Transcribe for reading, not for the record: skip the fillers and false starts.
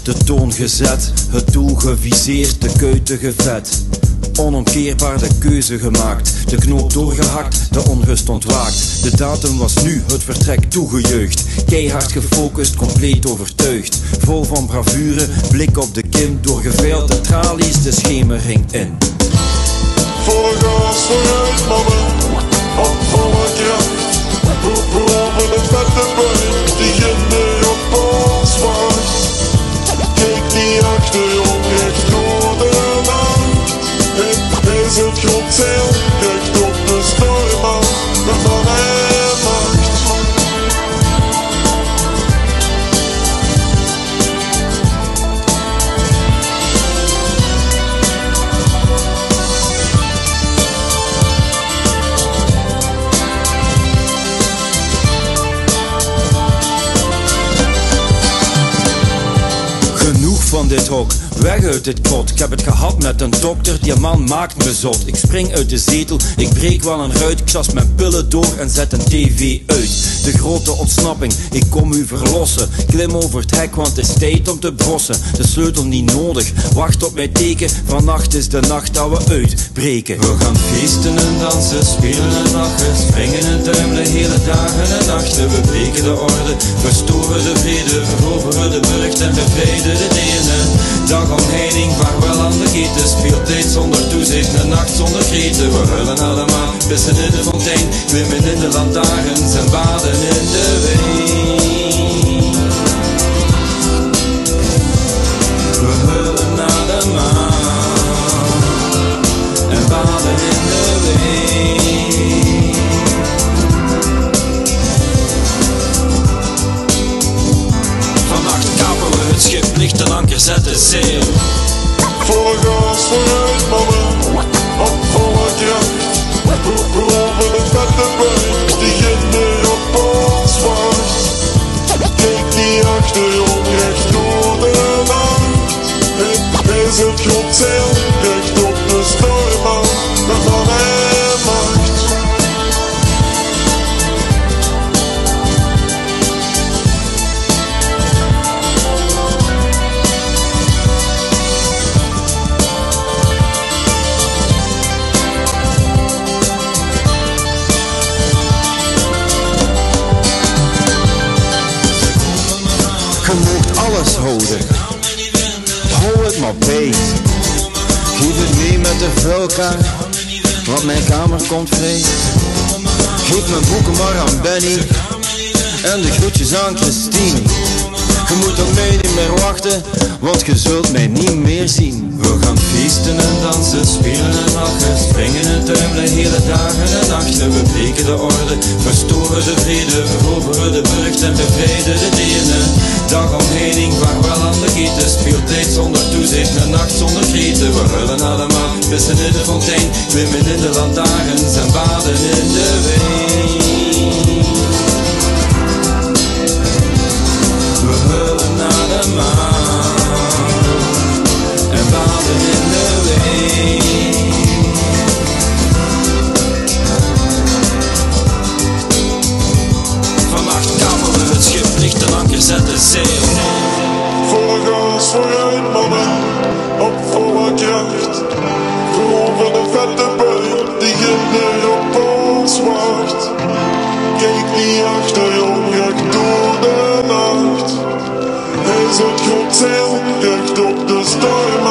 De toon gezet, het doel geviseerd, de kuiten gevet. Onomkeerbaar de keuze gemaakt, de knoop doorgehakt, de onrust ontwaakt. De datum was nu, het vertrek toegejuicht. Keihard gefocust, compleet overtuigd. Vol van bravure, blik op de kin. Doorgeveild tralies de schemering in. Volle gas vooruit mannen, op volle kracht. Boven de vette buik, die in de op ons wacht. Kijk niet achterom, recht door de nacht. Het is het grondzeil, recht op de storm aan, met man en macht. Van dit hok, weg uit dit kot. Ik heb het gehad met een dokter, die man maakt me zot. Ik spring uit de zetel, ik breek wel een ruit. Ik sas mijn pillen door en zet een tv uit. De grote ontsnapping, ik kom u verlossen. Klim over het hek, want het is tijd om te brossen. De sleutel niet nodig, wacht op mijn teken. Vannacht is de nacht dat we uitbreken. We gaan feesten en dansen, spelen en lachen. Springen en tuimelen hele dagen en nachten. We breken de orde, verstoren de vrede. Veroveren de burcht en bevrijden de delen. Dagomheining, vaarwel aan de keten. Speeltijd zonder toezicht, een nacht zonder kreten. We huilen allemaal, pissen in de fontein. Klimmen in de lantaarns en baden in de wijn. We huilen naar de maan en baden in de wijn. Vannacht kapen we het schip, licht en anker zetten zeil. Volle gas vooruit mannen, op volle kracht. Boven de vette buik, die in de op ons wacht. Kijk niet achterom, recht door de nacht. Het is het grondzeil, recht op de storm aan, met man en macht. Je moogt alles houden, hou het maar bij. Geef het mee met de vuilkaart, want mijn kamer komt vrij. Geef mijn boeken maar aan Benny en de groetjes aan Christine. Je moet op mij niet meer wachten, want je zult mij niet meer zien. We gaan feesten en dansen, spelen en lachen. Springen en tuimelen hele dagen en nachten. We breken de orde, verstoren de vrede. Veroveren de burcht en bevrijden de delen. Dagomheining, vaarwel aan de keten. Speeltijd zonder toezicht, een nacht zonder kreten. We huilen allemaal, pissen in de fontein. Klimmen in de lantaarns en baden in de wijn. We huilen naar de maan en baden in de wijn. Vannacht kapen we het schip, licht en anker zetten zeil. Volle gas vooruit mannen, op volle kracht. Boven de vette buik, die in de op ons wacht. Kijk niet achterom, recht door de nacht. Is het grondzeil, recht op de storm